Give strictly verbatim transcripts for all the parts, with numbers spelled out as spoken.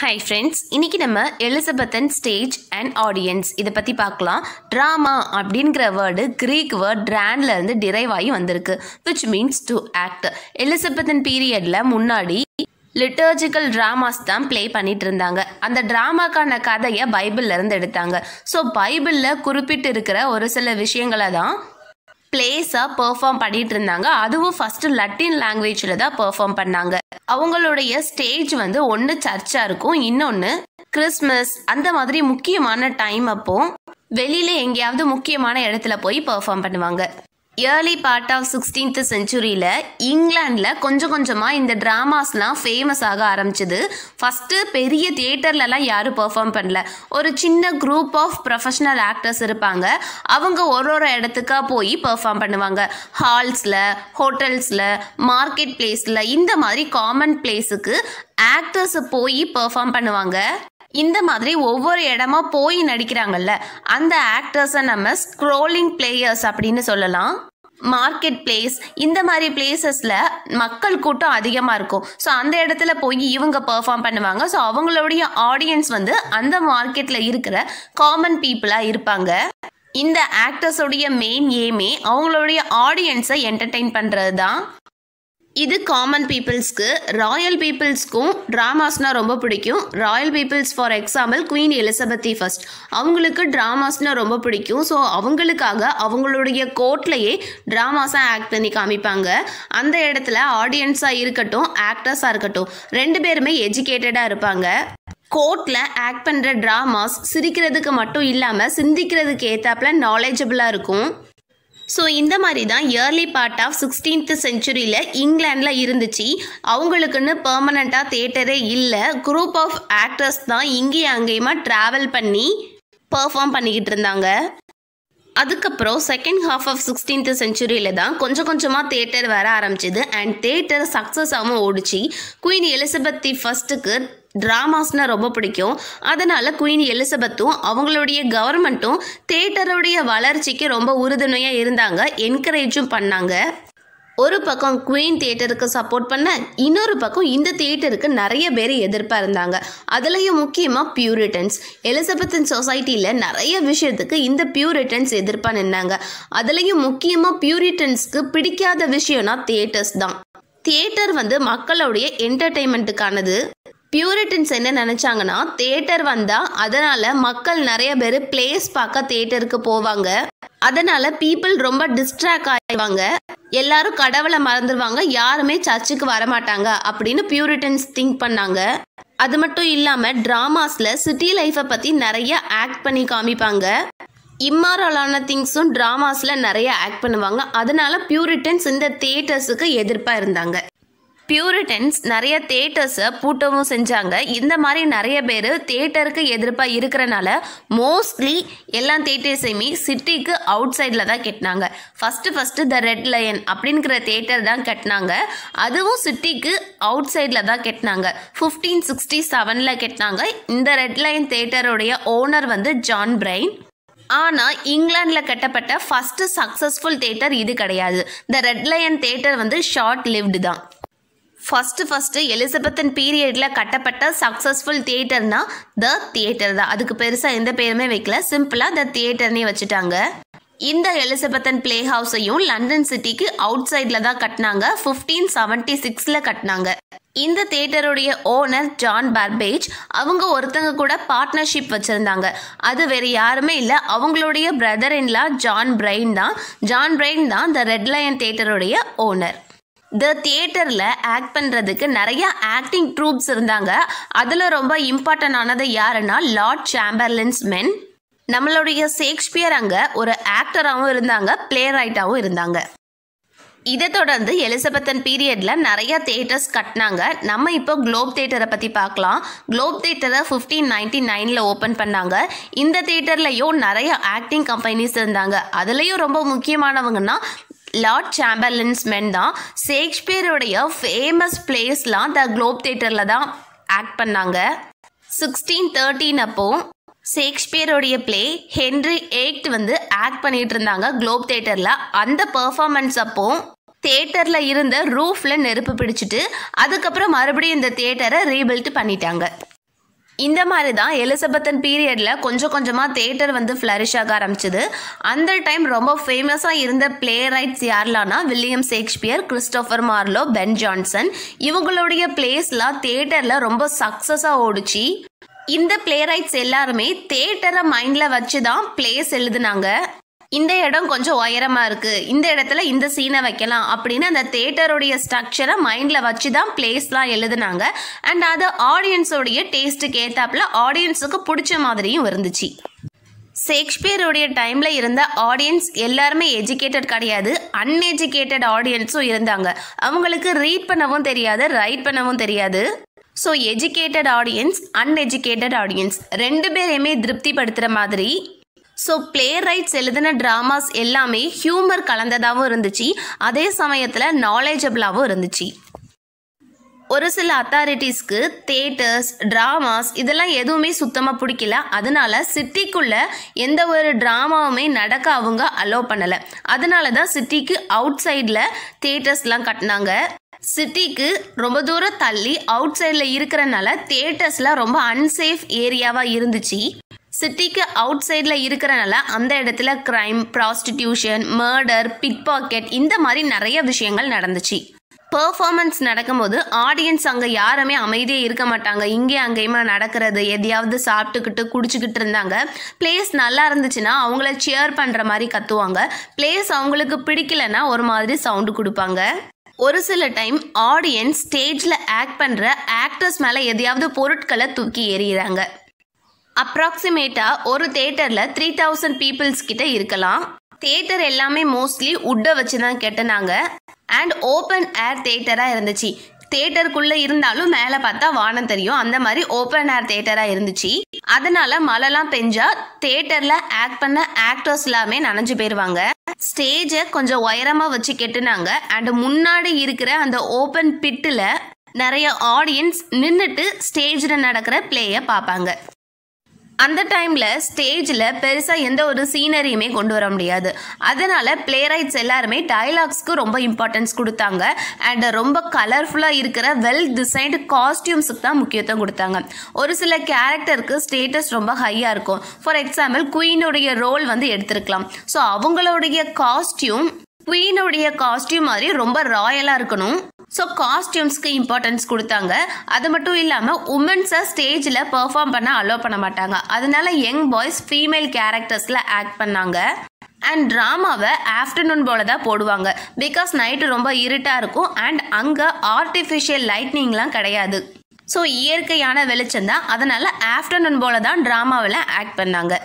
Hi friends, இன்னைக்கு நம்ம Elizabethan stage and audience இத பத்தி பார்க்கலாம். Drama அப்படிங்கற வேர்ட் Greek word dranல இருந்து derive ஆகி வந்திருக்கு, which means to act. Elizabethan periodல முன்னாடி liturgical dramas தான் ப்ளே பண்ணிட்டு இருந்தாங்க. அந்த டிராமாக்கான கதையை பைபிள்ல இருந்து எடுத்தாங்க. ஸோ பைபிள்ல குறிப்பிட்டு இருக்கிற ஒரு சில விஷயங்களை தான் பிளேஸாக பெர்ஃபார்ம் பண்ணிட்டு இருந்தாங்க. அதுவும் ஃபர்ஸ்ட் லட்டின் லாங்குவேஜில் தான் பெர்ஃபார்ம் பண்ணாங்க. அவங்களுடைய ஸ்டேஜ் வந்து ஒன்று சர்ச்சாக இருக்கும், இன்னொன்று கிறிஸ்மஸ் அந்த மாதிரி முக்கியமான டைம் அப்போ வெளியில எங்கேயாவது முக்கியமான இடத்துல போய் பெர்ஃபார்ம் பண்ணுவாங்க. ஏர்லி பார்ட் ஆஃப் சிக்ஸ்டீன்த் செஞ்சுரியில் இங்கிலாண்டில் கொஞ்சம் கொஞ்சமாக இந்த ட்ராமாஸ்லாம் ஃபேமஸ் ஆக ஆரம்பிச்சிது. ஃபஸ்ட்டு பெரிய தியேட்டர்லலாம் யாரும் பெர்ஃபார்ம் பண்ணல, ஒரு சின்ன குரூப் ஆஃப் ப்ரொஃபஷனல் ஆக்டர்ஸ் இருப்பாங்க. அவங்க ஒரு ஒரு இடத்துக்காக போய் பெர்ஃபார்ம் பண்ணுவாங்க. ஹால்ஸில், ஹோட்டல்ஸில், மார்க்கெட் பிளேஸில், இந்த மாதிரி காமன் பிளேஸுக்கு ஆக்டர்ஸ் போய் பெர்ஃபார்ம் பண்ணுவாங்க. இந்த மாதிரி ஒவ்வொரு இடமா போய் நடிக்கிறாங்கல்ல, அந்த ஆக்டர்ஸை நம்ம ஸ்க்ரோலிங் பிளேயர்ஸ் அப்படின்னு சொல்லலாம். மார்க்கெட் பிளேஸ் இந்த மாதிரி பிளேசஸில் மக்கள் கூட்டம் அதிகமாக இருக்கும். ஸோ அந்த இடத்துல போய் இவங்க பெர்ஃபார்ம் பண்ணுவாங்க. ஸோ அவங்களுடைய ஆடியன்ஸ் வந்து அந்த மார்க்கெட்டில் இருக்கிற காமன் பீப்புளாக இருப்பாங்க. இந்த ஆக்டர்ஸோடைய மெயின் எய்மே அவங்களுடைய ஆடியன்ஸை என்டர்டெயின் பண்ணுறது தான். இது காமன் பீப்புள்ஸ்க்கு. ராயல் பீப்புள்ஸ்க்கும் ட்ராமாஸ்னால் ரொம்ப பிடிக்கும். Royal peoples for example queen Elizabeth first, அவங்களுக்கு ட்ராமாஸ்னால் ரொம்ப பிடிக்கும். ஸோ அவங்களுக்காக அவங்களுடைய கோர்ட்லேயே ட்ராமாஸாக ஆக்ட் பண்ணி காமிப்பாங்க. அந்த இடத்துல ஆடியன்ஸாக இருக்கட்டும், ஆக்டர்ஸாக இருக்கட்டும், ரெண்டு பேருமே எஜுகேட்டடாக இருப்பாங்க. கோர்ட்டில் ஆக்ட் பண்ணுற ட்ராமாஸ் சிரிக்கிறதுக்கு மட்டும் இல்லாமல் சிந்திக்கிறதுக்கு ஏற்றாப்புல நாலேஜபிளாக இருக்கும். ஸோ இந்த மாதிரி தான் இயர்லி பார்ட் ஆஃப் சிக்ஸ்டீன்த் செஞ்சுரியில் இங்கிலாண்டில் இருந்துச்சு. அவங்களுக்குன்னு பெர்மனண்ட்டாக தியேட்டரே இல்லை. குரூப் ஆஃப் ஆக்டர்ஸ் தான் இங்கேயும் அங்கேயுமா ட்ராவல் பண்ணி பெர்ஃபார்ம் பண்ணிக்கிட்டு இருந்தாங்க. அதுக்கப்புறம் செகண்ட் ஹாஃப் ஆஃப் சிக்ஸ்டீன்த் செஞ்சுரியில் தான் கொஞ்சம் கொஞ்சமாக தியேட்டர் வர ஆரம்பிச்சிது. அண்ட் தியேட்டர் சக்ஸஸாகவும் ஓடிச்சு. குவீன் எலிசபெத் ஃபர்ஸ்ட்டுக்கு ட்ராமாஸ்னால் ரொம்ப பிடிக்கும். அதனால் குவீன் எலிசபெத்தும் அவங்களுடைய கவர்மெண்ட்டும் தியேட்டருடைய வளர்ச்சிக்கு ரொம்ப உறுதுணையாக இருந்தாங்க, என்கரேஜும் பண்ணாங்க. ஒரு பக்கம் குவீன் தியேட்டருக்கு சப்போர்ட் பண்ண, இன்னொரு பக்கம் இந்த தியேட்டருக்கு நிறைய பேர் எதிர்ப்பாக இருந்தாங்க. அதுலேயும் முக்கியமாக பியூரிட்டன்ஸ். எலிசபெத்தன் சொசைட்டியில் நிறைய விஷயத்துக்கு இந்த பியூரிட்டன்ஸ் எதிர்ப்பாக நின்னாங்க. அதுலேயும் முக்கியமாக பியூரிட்டன்ஸ்க்கு பிடிக்காத விஷயம்னா தியேட்டர்ஸ் தான். தியேட்டர் வந்து மக்களுடைய என்டர்டெயின்மெண்ட்டுக்கானது. பியூரிட்டன்ஸ் என்ன நினச்சாங்கன்னா, தியேட்டர் வந்தால் அதனால் மக்கள் நிறைய பேர் பிளேஸ் பார்க்க தியேட்டருக்கு போவாங்க, அதனால் பீப்புள் ரொம்ப டிஸ்ட்ராக்ட் ஆகிடுவாங்க, எல்லாரும் கடவுளை மறந்துடுவாங்க, யாருமே சர்ச்சுக்கு வரமாட்டாங்க அப்படின்னு பியூரிட்டன்ஸ் திங்க் பண்ணாங்க. அது மட்டும் இல்லாமல் ட்ராமாஸில் சிட்டி லைஃப்பை பற்றி நிறைய ஆக்ட் பண்ணி காமிப்பாங்க. இம்மாரலான திங்ஸும் ட்ராமாஸில் நிறைய ஆக்ட் பண்ணுவாங்க. அதனால பியூரிட்டன்ஸ் இந்த தியேட்டர்ஸுக்கு எதிர்ப்பாக இருந்தாங்க. பியூரிட்டன்ஸ் நிறைய தியேட்டர்ஸை பூட்டவும் செஞ்சாங்க. இந்த மாதிரி நிறைய பேர் தியேட்டருக்கு எதிர்ப்பாக இருக்கிறனால மோஸ்ட்லி எல்லா தியேட்டர்ஸையுமே சிட்டிக்கு அவுட் சைடில் தான் கட்டினாங்க. First first the red lion அப்படிங்கிற தியேட்டர் தான் கட்டினாங்க. அதுவும் சிட்டிக்கு அவுட் சைடில் தான் கட்டினாங்க. ஃபிஃப்டீன் சிக்ஸ்டி செவனில் கட்டினாங்க. இந்த ரெட் லயன் தியேட்டருடைய ஓனர் வந்து ஜான் பிரைன். ஆனால் இங்கிலாண்டில் கட்டப்பட்ட ஃபஸ்ட்டு சக்ஸஸ்ஃபுல் தியேட்டர் இது கிடையாது. த ரெட் லயன் தியேட்டர் வந்து ஷார்ட் லிவ்டு தான். ஃபஸ்ட்டு ஃபஸ்ட்டு எலிசபெத்தன் பீரியடில் கட்டப்பட்ட சக்ஸஸ்ஃபுல் தியேட்டர்னா த தியேட்டர் தான். அதுக்கு பெருசாக எந்த பேருமே வைக்கல, சிம்பிளாக த தியேட்டர்னே வச்சுட்டாங்க. இந்த எலிசபெத்தன் பிளே ஹவுஸையும் லண்டன் சிட்டிக்கு அவுட் சைடில் தான் கட்டினாங்க. ஃபிஃப்டீன் செவன்ட்டி சிக்ஸில் கட்டினாங்க. இந்த தியேட்டருடைய ஓனர் ஜான் பர்பேஜ். அவங்க ஒருத்தங்க கூட பார்ட்னர்ஷிப் வச்சுருந்தாங்க. அது வேறு யாருமே இல்லை, அவங்களுடைய பிரதர் இன்லா ஜான் பிரைன் தான். ஜான் பிரைன் தான் த ரெட் லயன் தியேட்டருடைய ஓனர். த தியேட்டரில் ஆக்ட் பண்ணுறதுக்கு நிறைய ஆக்டிங் ட்ரூப்ஸ் இருந்தாங்க. அதில் ரொம்ப இம்பார்ட்டன்ட் ஆனது யாருன்னா லார்ட் சாம்பர்லின்ஸ் மென். நம்மளுடைய ஷேக்ஸ்பியர் அங்கே ஒரு ஆக்டராகவும் இருந்தாங்க, பிளே ரைட்டாகவும் இருந்தாங்க. இதை தொடர்ந்து எலிசபெத்தன் பீரியடில் நிறைய தியேட்டர்ஸ் கட்டினாங்க. நம்ம இப்போ குளோப் தியேட்டரை பற்றி பார்க்கலாம். குளோப் தியேட்டரை ஃபிஃப்டீன் நைன்டி நைனில் ஓப்பன் பண்ணாங்க. இந்த தியேட்டர்லையும் நிறைய ஆக்டிங் கம்பெனிஸ் இருந்தாங்க. அதுலேயும் ரொம்ப முக்கியமானவங்கன்னா லார்ட் சாம்பர்லின்ஸ் மென் தான். ஷேக்ஸ்பியருடைய ஃபேமஸ் பிளேஸ்லாம் த குளோப் தியேட்டரில் தான் ஆக்ட் பண்ணாங்க. சிக்ஸ்டீன் தேர்ட்டீன் அப்போ ஷேக்ஸ்பியருடைய பிளே ஹென்ரி எய்ட் வந்து ஆக்ட் பண்ணிட்டு இருந்தாங்க குளோப் தியேட்டரில். அந்த பெர்ஃபார்மன்ஸ் அப்போ தியேட்டரில் இருந்த ரூஃபில் நெருப்பு பிடிச்சிட்டு அதுக்கப்புறம் மறுபடியும் இந்த தியேட்டரை ரீபில்ட் பண்ணிட்டாங்க. இந்த மாதிரி தான் எலிசபெத்தன் பீரியடில் கொஞ்சம் கொஞ்சமாக தேட்டர் வந்து ஃப்ளரிஷ் ஆக ஆரம்பிச்சது. அந்த டைம் ரொம்ப ஃபேமஸாக இருந்த பிளே ரைட்ஸ் யாரெல்லாம்னா William Shakespeare, Christopher Marlowe, Ben Jonson. இவங்களுடைய பிளேஸ்லாம் தேட்டரில் ரொம்ப சக்ஸஸாக ஓடிச்சு. இந்த பிளே ரைட்ஸ் எல்லாருமே தேட்டரை மைண்டில் வச்சு தான் பிளேஸ் எழுதுனாங்க. இந்த இடம் கொஞ்சம் உயரமா இருக்கு, இந்த இடத்துல இந்த சீனை வைக்கலாம் அப்படின்னு அந்த தேட்டருடைய ஸ்ட்ரக்சரை மைண்ட்ல வச்சு தான் பிளேஸ்லாம் எழுதுனாங்க. அண்ட் அது ஆடியன்ஸோடைய டேஸ்ட்டுக்கு ஏத்தாப்புல ஆடியன்ஸுக்கு பிடிச்ச மாதிரியும் இருந்துச்சு. ஷேக்ஸ்பியருடைய டைம்ல இருந்த ஆடியன்ஸ் எல்லாருமே எஜுகேட்டட் கிடையாது, அன்எஜுகேட்டட் ஆடியன்ஸும் இருந்தாங்க. அவங்களுக்கு ரீட் பண்ணவும் தெரியாது, ரைட் பண்ணவும் தெரியாது. So educated audience, uneducated audience ரெண்டு பேரையுமே திருப்திப்படுத்துகிற மாதிரி. ஸோ பிளே ரைட்ஸ் எழுதின ட்ராமாஸ் எல்லாமே ஹியூமர் கலந்ததாகவும் இருந்துச்சு, அதே சமயத்தில் நாலேஜபிளாகவும் இருந்துச்சு. ஒரு சில அத்தாரிட்டிஸ்க்கு தேட்டர்ஸ், ட்ராமாஸ் இதெல்லாம் எதுவுமே சுத்தமாக பிடிக்கல. அதனால சிட்டிக்குள்ளே எந்த ஒரு ட்ராமாவுமே நடக்க அவங்க அலோவ் பண்ணலை. அதனால தான் சிட்டிக்கு அவுட் சைடில் தேட்டர்ஸ்லாம் கட்டினாங்க. சிட்டிக்கு ரொம்ப தூரம் தள்ளி அவுட் சைடில் இருக்கிறனால தேட்டர்ஸ்லாம் ரொம்ப அன்சேஃப் ஏரியாவாக இருந்துச்சு. சிட்டிக்கு அவுட் சைடில் இருக்கிறனால அந்த இடத்துல crime, prostitution, murder, pickpocket இந்த மாதிரி நிறைய விஷயங்கள் நடந்துச்சு. பெர்ஃபார்மன்ஸ் நடக்கும்போது ஆடியன்ஸ் அங்கே யாருமே அமைதியே இருக்க மாட்டாங்க. இங்கே அங்கேயுமா நடக்கிறது, எதையாவது சாப்பிட்டுக்கிட்டு குடிச்சுக்கிட்டு இருந்தாங்க. பிளேஸ் நல்லா இருந்துச்சுன்னா அவங்கள சியர் பண்ணுற மாதிரி கத்துவாங்க. பிளேஸ் அவங்களுக்கு பிடிக்கலன்னா ஒரு மாதிரி சவுண்டு கொடுப்பாங்க. ஒரு சில டைம் ஆடியன்ஸ் ஸ்டேஜில் ஆக்ட் பண்ணுற ஆக்டர்ஸ் மேலே எதையாவது பொருட்களை தூக்கி எறிகிறாங்க. அப்ராக்சிமேட்டாக ஒரு தேட்டரில் த்ரீ தௌசண்ட் பீப்புள்ஸ் கிட்ட இருக்கலாம். தேட்டர் எல்லாமே மோஸ்ட்லி உட்டை வச்சு தான் கெட்டினாங்க. அண்ட் ஓப்பன் ஏர் தேட்டராக இருந்துச்சு. தேட்டருக்குள்ளே இருந்தாலும் மேலே பார்த்தா வானம் தெரியும், அந்த மாதிரி ஓப்பன் ஏர் தேட்டராக இருந்துச்சு. அதனால மழைலாம் பெஞ்சா தேட்டரில் ஆக்ட் பண்ண ஆக்டர்ஸ் எல்லாமே நனைஞ்சு போயிடுவாங்க. ஸ்டேஜை கொஞ்சம் உயரமாக வச்சு கெட்டுனாங்க. அண்ட் முன்னாடி இருக்கிற அந்த ஓப்பன் பிட்டில் நிறைய ஆடியன்ஸ் நின்றுட்டு ஸ்டேஜில் நடக்கிற பிளேயை பார்ப்பாங்க. அந்த டைமில் ஸ்டேஜில் பெருசாக எந்த ஒரு சீனரியுமே கொண்டு வர முடியாது. அதனால் பிளே ரைட்ஸ் எல்லாருமே டைலாக்ஸ்க்கு ரொம்ப இம்பார்ட்டன்ஸ் கொடுத்தாங்க. அண்ட் ரொம்ப கலர்ஃபுல்லாக இருக்கிற வெல் டிசைன்டு காஸ்டியூம்ஸுக்கு தான் முக்கியத்துவம் கொடுத்தாங்க. ஒரு சில கேரக்டருக்கு ஸ்டேட்டஸ் ரொம்ப ஹையாக இருக்கும். ஃபார் எக்ஸாம்பிள் குயினுடைய ரோல் வந்து எடுத்திருக்கலாம். ஸோ அவங்களுடைய காஸ்டியூம் குயினுடைய காஸ்டியூம் மாதிரி ரொம்ப ராயலாக இருக்கணும். ஸோ காஸ்டியூம்ஸ்க்கு இம்பார்ட்டன்ஸ் கொடுத்தாங்க. அது மட்டும் இல்லாமல் உமன்ஸை ஸ்டேஜில் பெர்ஃபார்ம் பண்ண அலோவ் பண்ண மாட்டாங்க. அதனால யங் பாய்ஸ் ஃபீமேல் கேரக்டர்ஸில் ஆக்ட் பண்ணாங்க. அண்ட் ட்ராமாவை ஆஃப்டர்நூன் போல தான் போடுவாங்க. பிகாஸ் நைட்டு ரொம்ப இருட்டாக இருக்கும். அண்ட் அங்கே ஆர்டிஃபிஷியல் லைட்னிங்லாம் கிடையாது. ஸோ இயற்கையான வெளிச்சம் தான். அதனால ஆஃப்டர்நூன் போல தான் ட்ராமாவில் ஆக்ட் பண்ணாங்க.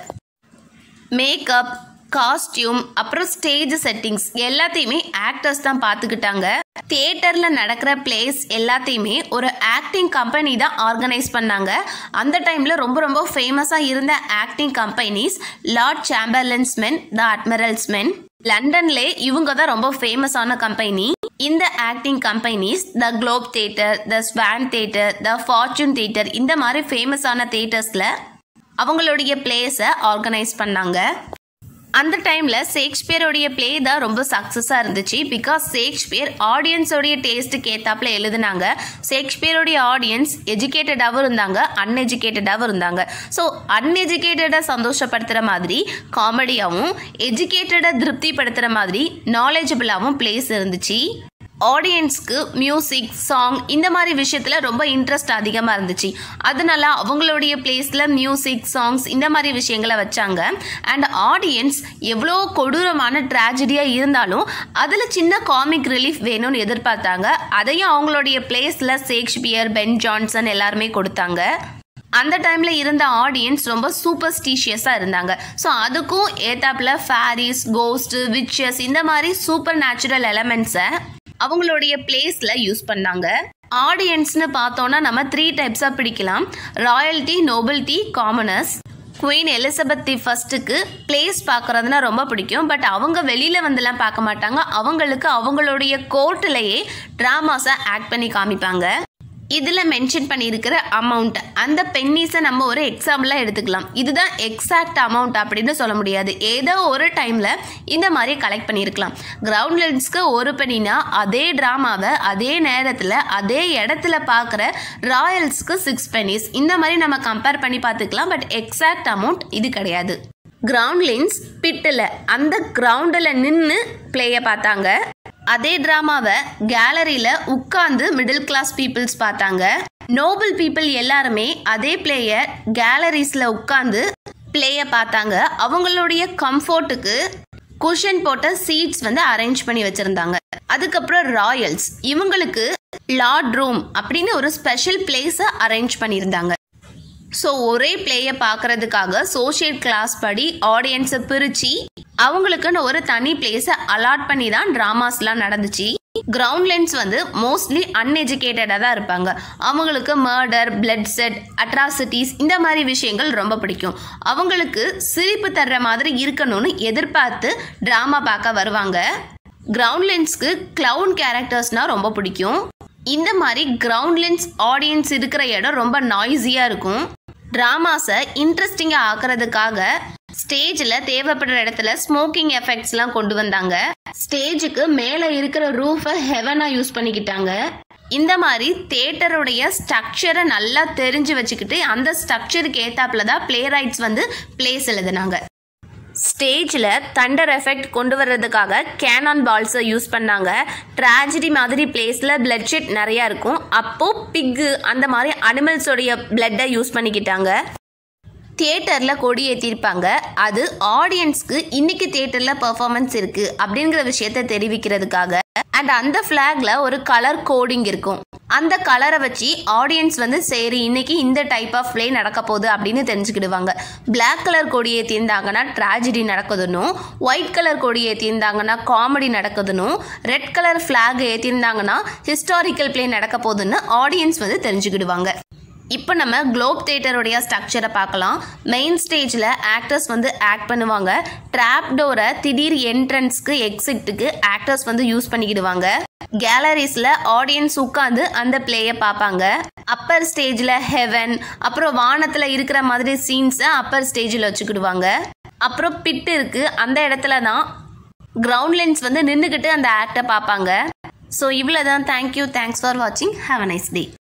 மேக்கப், காஸ்டியூம், அப்புறம் ஸ்டேஜ் செட்டிங்ஸ் எல்லாத்தையுமே ஆக்டர்ஸ் தான் பார்த்துக்கிட்டாங்க. தியேட்டரில் நடக்கிற பிளேஸ் எல்லாத்தையுமே ஒரு ஆக்டிங் கம்பெனி தான் ஆர்கனைஸ் பண்ணாங்க. அந்த டைமில் ரொம்ப ரொம்ப ஃபேமஸாக இருந்த acting companies Lord Chamberlain's Men, the Admiral's Men. லண்டன்லே இவங்க தான் ரொம்ப ஃபேமஸான கம்பெனி. இந்த acting companies the Globe theatre, the Swan theatre, the Fortune theatre இந்த மாதிரி ஃபேமஸான தியேட்டர்ஸில் அவங்களுடைய பிளேஸை ஆர்கனைஸ் பண்ணாங்க. அந்த டைமில் ஷேக்ஸ்பியருடைய பிளே தான் ரொம்ப சக்ஸஸாக இருந்துச்சு. பிகாஸ் ஷேக்ஸ்பியர் ஆடியன்ஸோடைய டேஸ்ட்டுக்கு ஏற்றாப்புல எழுதுனாங்க. ஷேக்ஸ்பியருடைய ஆடியன்ஸ் எஜுகேட்டடாகவும் இருந்தாங்க, அன்எஜுகேட்டடாகவும் இருந்தாங்க. ஸோ அன்எஜுகேட்டடாக சந்தோஷப்படுத்துகிற மாதிரி காமெடியாகவும், எஜுகேட்டடாக திருப்திப்படுத்துகிற மாதிரி நாலேஜபிளாகவும் பிளேஸ் இருந்துச்சு. ஆடியன்ஸ்க்கு மியூசிக், சாங் இந்த மாதிரி விஷயத்தில் ரொம்ப இன்ட்ரெஸ்ட் அதிகமாக இருந்துச்சு. அதனால அவங்களுடைய பிளேஸில் மியூசிக், சாங்ஸ் இந்த மாதிரி விஷயங்களை வச்சாங்க. அண்ட் ஆடியன்ஸ் எவ்வளோ கொடூரமான ட்ராஜடியாக இருந்தாலும் அதில் சின்ன காமிக் ரிலீஃப் வேணும்னு எதிர்பார்த்தாங்க. அதையும் அவங்களுடைய பிளேஸில் ஷேக்ஸ்பியர், பென் ஜான்சன் எல்லாருமே கொடுத்தாங்க. அந்த டைமில் இருந்த ஆடியன்ஸ் ரொம்ப சூப்பர்ஸ்டிஷியஸாக இருந்தாங்க. ஸோ அதுக்கும் ஏத்தாப்பில் ஃபேரிஸ், கோஸ்ட்டு, விச்சஸ் இந்த மாதிரி சூப்பர் நேச்சுரல் எலமெண்ட்ஸை அவங்களுடைய பிளேஸில் யூஸ் பண்ணாங்க. ஆடியன்ஸ்னு பார்த்தோன்னா நம்ம த்ரீ டைப்ஸாக பிடிக்கலாம். Royalty, nobility, commoners. Queen Elizabeth the ஃபர்ஸ்ட்டுக்கு பிளேஸ் பார்க்குறதுனா ரொம்ப பிடிக்கும். பட் அவங்க வெளியில் வந்துலாம் பார்க்க மாட்டாங்க. அவங்களுக்கு அவங்களுடைய கோர்ட்டிலேயே ட்ராமாஸை ஆக்ட் பண்ணி காமிப்பாங்க. இதில் மென்ஷன் பண்ணியிருக்கிற அமௌண்ட் அந்த பென்னிஸை நம்ம ஒரு எக்ஸாம்பிளாக எடுத்துக்கலாம். இதுதான் எக்ஸாக்ட் அமௌண்ட் அப்படின்னு சொல்ல முடியாது. ஏதோ ஒரு டைமில் இந்த மாதிரி கலெக்ட் பண்ணியிருக்கலாம். கிரவுண்ட்லென்ஸ்க்கு ஒரு பென்னினா அதே ட்ராமாவை அதே நேரத்தில் அதே இடத்துல பார்க்குற ராயல்ஸ்க்கு சிக்ஸ் பென்னிஸ். இந்த மாதிரி நம்ம கம்பேர் பண்ணி பார்த்துக்கலாம். பட் எக்ஸாக்ட் அமௌண்ட் இது கிடையாது. கிரவுண்ட்லென்ஸ் பிட்டில் அந்த கிரவுண்டில் நின்று பிளேயை பார்த்தாங்க. அதே ட்ராமாவை கேலரியில் உட்கார்ந்து மிடில் கிளாஸ் பீப்புள்ஸ் பார்த்தாங்க. நோபல் பீப்புள் எல்லாருமே அதே பிளேயை கேலரிஸில் உட்கார்ந்து பிளேயை பார்த்தாங்க. அவங்களுடைய கம்ஃபோர்ட்டுக்கு குஷன் போட்ட சீட்ஸ் வந்து அரேஞ்ச் பண்ணி வச்சுருந்தாங்க. அதுக்கப்புறம் ராயல்ஸ் இவங்களுக்கு லார்ட் ரூம் அப்படின்னு ஒரு ஸ்பெஷல் பிளேஸை அரேஞ்ச் பண்ணியிருந்தாங்க. ஸோ ஒரே பிளேயை பார்க்கறதுக்காக சோஷியல் கிளாஸ் படி ஆடியன்ஸை பிரித்து அவங்களுக்குன்னு ஒரு தனி பிளேஸை அலாட் பண்ணி தான் ட்ராமாஸ்லாம் நடந்துச்சு. கிரவுண்ட்லென்ஸ் வந்து மோஸ்ட்லி அன்எஜுகேட்டடாக தான் இருப்பாங்க. அவங்களுக்கு மர்டர், பிளட் செட், அட்ராசிட்டிஸ் இந்த மாதிரி விஷயங்கள் ரொம்ப பிடிக்கும். அவங்களுக்கு சிரிப்பு தர்ற மாதிரி இருக்கணும்னு எதிர்பார்த்து ட்ராமா பார்க்க வருவாங்க. கிரவுண்ட்லென்ஸ்க்கு கிளவுன் கேரக்டர்ஸ்னால் ரொம்ப பிடிக்கும். இந்த மாதிரி கிரவுண்ட்லென்ஸ் ஆடியன்ஸ் இருக்கிற இடம் ரொம்ப நாய்ஸியாக இருக்கும். ட்ராமாஸை இன்ட்ரெஸ்டிங்காக ஆக்கிறதுக்காக ஸ்டேஜில் தேவைப்படுற இடத்துல ஸ்மோக்கிங் எஃபெக்ட்ஸ்லாம் கொண்டு வந்தாங்க. ஸ்டேஜுக்கு மேலே இருக்கிற ரூஃபை ஹெவனாக யூஸ் பண்ணிக்கிட்டாங்க. இந்த மாதிரி தியேட்டருடைய ஸ்ட்ரக்சரை நல்லா தெரிஞ்சு வச்சுக்கிட்டு அந்த ஸ்ட்ரக்சருக்கு ஏற்றாப்புல தான் பிளே ரைட்ஸ் வந்து பிளேஸ் எழுதுனாங்க. ஸ்டேஜில் தண்டர் எஃபெக்ட் கொண்டு வர்றதுக்காக கேனான் பால்ஸை யூஸ் பண்ணாங்க. ட்ராஜடி மாதிரி பிளேஸில் பிளட் ஷெட் நிறையா இருக்கும். அப்போது பிக்கு அந்த மாதிரி அனிமல்ஸோடைய பிளட்டை யூஸ் பண்ணிக்கிட்டாங்க. தியேட்டரில் கொடி ஏற்றிருப்பாங்க. அது ஆடியன்ஸ்க்கு இன்னைக்கு தியேட்டரில் பெர்ஃபார்மன்ஸ் இருக்குது அப்படிங்கிற விஷயத்தை தெரிவிக்கிறதுக்காக. அண்ட் அந்த ஃப்ளாகில் ஒரு கலர் கோடிங் இருக்கும். அந்த கலரை வச்சு ஆடியன்ஸ் வந்து சரி இன்னைக்கு இந்த டைப் ஆஃப் பிளே நடக்க போகுது அப்படின்னு தெரிஞ்சுக்கிடுவாங்க. பிளாக் கலர் கொடி ஏற்றிருந்தாங்கன்னா ட்ராஜடி நடக்குதுன்னும், ஒயிட் கலர் கொடி ஏற்றிருந்தாங்கன்னா காமெடி நடக்குதுன்னும், ரெட் கலர் ஃப்ளாக் ஏற்றிருந்தாங்கன்னா ஹிஸ்டாரிக்கல் பிளே நடக்க போகுதுன்னு ஆடியன்ஸ் வந்து தெரிஞ்சுக்கிடுவாங்க. இப்போ நம்ம குளோப் தியேட்டருடைய ஸ்ட்ரக்சரை பார்க்கலாம். மெயின் ஸ்டேஜில் ஆக்டர்ஸ் வந்து ஆக்ட் பண்ணுவாங்க. ட்ராப் டோரை திடீர் என்ட்ரன்ஸ்க்கு எக்ஸிட்டுக்கு ஆக்டர்ஸ் வந்து யூஸ் பண்ணிக்கிடுவாங்க. கேலரிஸில் ஆடியன்ஸ் உட்காந்து அந்த பிளேயை பார்ப்பாங்க. அப்பர் ஸ்டேஜில் ஹெவன் அப்புறம் வானத்தில் இருக்கிற மாதிரி சீன்ஸை அப்பர் ஸ்டேஜில் வச்சுக்கிடுவாங்க. அப்புறம் பிட் இருக்குது. அந்த இடத்துல தான் கிரவுண்ட்லென்ஸ் வந்து நின்றுக்கிட்டு அந்த ஆக்டை பார்ப்பாங்க. ஸோ இவ்வளோ தான். தேங்க்யூ. தேங்க்ஸ் ஃபார் வாட்சிங். Have a nice day.